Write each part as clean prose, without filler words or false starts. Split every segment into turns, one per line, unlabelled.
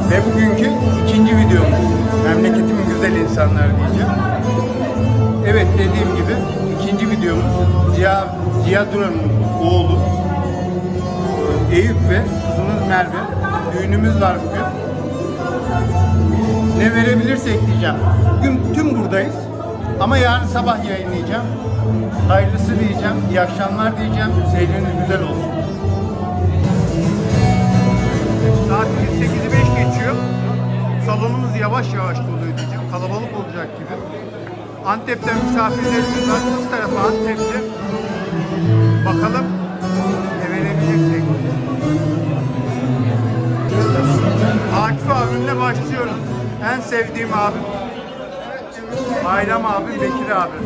Ve bugünkü ikinci videomuz. Memleketimin güzel insanları diyeceğim. Evet, dediğim gibi ikinci videomuz Ziya Duran'ın oğlu Eyüp ve kızımız Merve. Düğünümüz var bugün. Ne verebilirsek diyeceğim. Bugün tüm buradayız. Ama yarın sabah yayınlayacağım. Hayırlısı diyeceğim. İyi akşamlar diyeceğim. Seyiriniz güzel olsun. Saat 8'i 5 geçiyor. Salonumuz yavaş yavaş doluyor diyeceğim. Kalabalık olacak gibi. Antep'ten misafirlerimiz var. Kız tarafı Antep'te. Bakalım ne verebilirsek. Akif abimle başlıyoruz. En sevdiğim abim. Bayram abim, Bekir abim.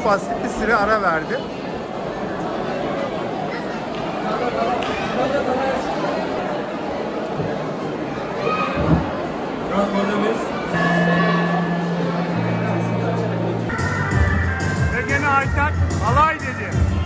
faslı bir süre ara verdi. Ve gene Aytak alay dedi.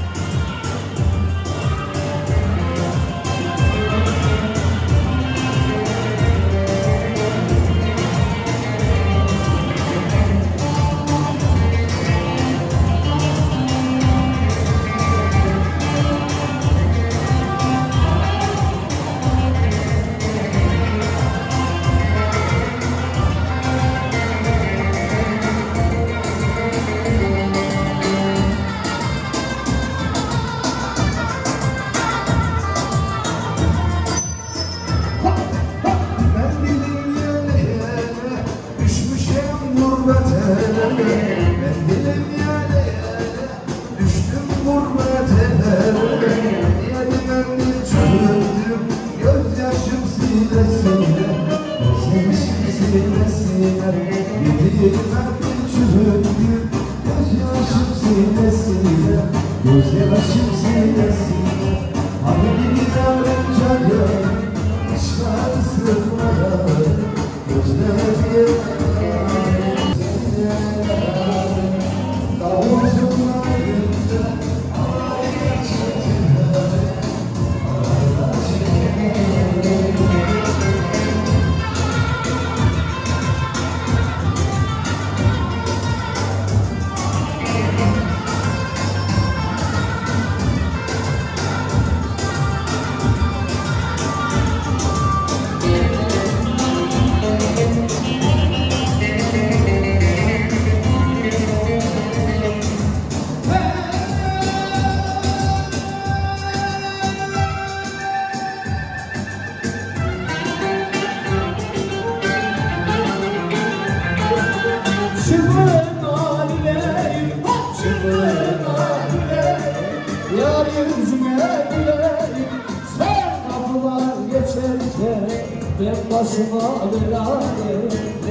Ben başıma belayı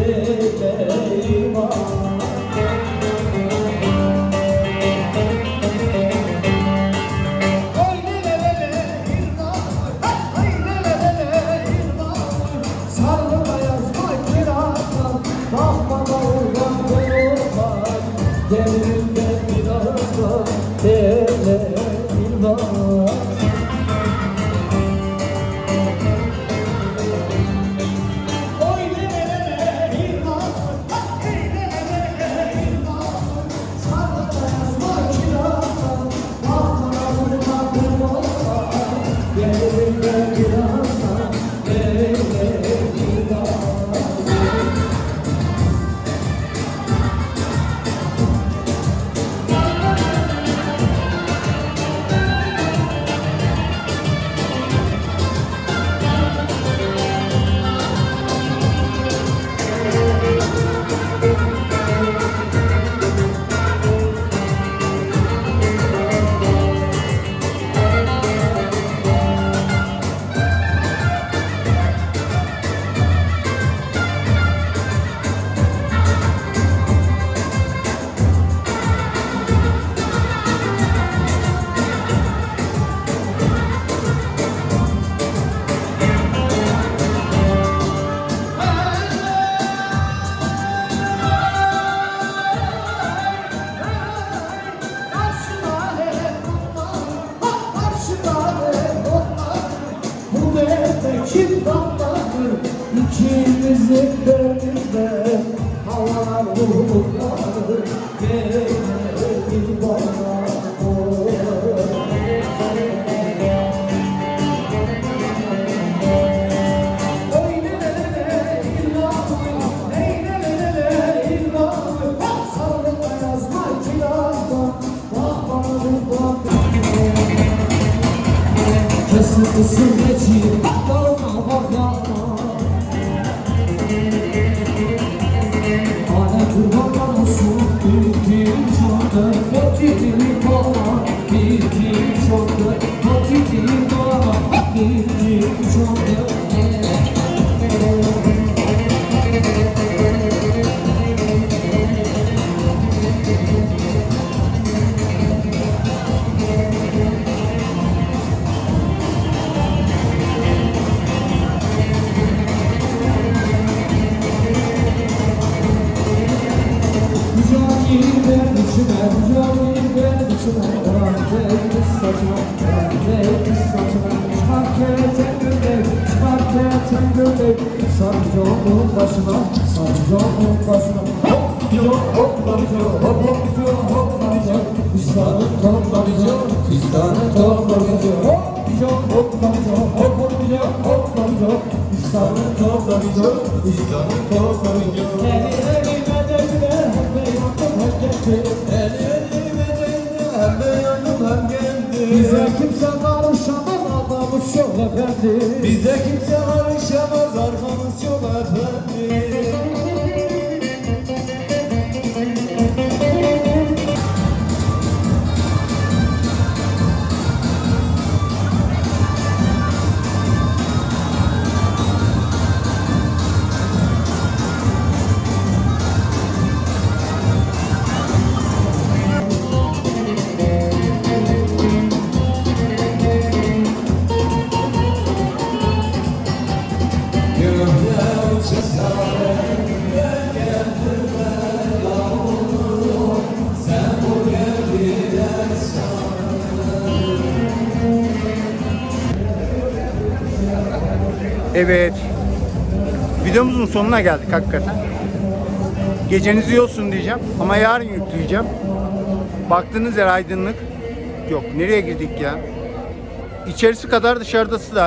vereyim. Kim damladır ikimizin derdinde, havalar bulutlar gelir bana. Üstündeki baklarına baklarına Bana kurban olsun bir çorda Kötülüğü bana bir çorda Kötülüğü bana bir çorda Sevcanı ben içime Rahmet saçma Rahmet saçma Çıkarken gönlek Çıkarken gönlek Sarıcağımın başına Sarıcağımın başına Hop gidiyor hoplanıyor Hop hop gidiyor hoplanıyor Kuşların toplanıyor Kuşların toplanıyor Hop gidiyor hoplanıyor Hop hop gidiyor hoplanıyor Kuşların toplanıyor Kuşların toplanıyor Elime değme Hep yandım hep geldi Elime değme Hep yandım hep geldi Bize kimse karışamaz Arkamız çok efendi Bize kimse karışamaz Arkamız çok efendi
Evet. Videomuzun sonuna geldik hakikaten. Geceniz iyi olsun diyeceğim ama yarın yükleyeceğim. Baktığınız yer aydınlık. Yok, nereye girdik ya? İçerisi kadar dışarısı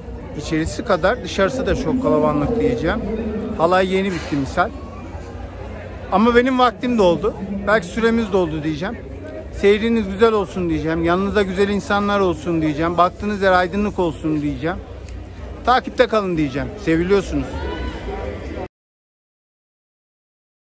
da çok kalabalık diyeceğim. Halay yeni bitti misal. Ama benim vaktim doldu. Belki süremiz doldu diyeceğim. Seyriniz güzel olsun diyeceğim. Yanınızda güzel insanlar olsun diyeceğim. Baktığınız yer aydınlık olsun diyeceğim. Takipte kalın diyeceğim. Seviliyorsunuz.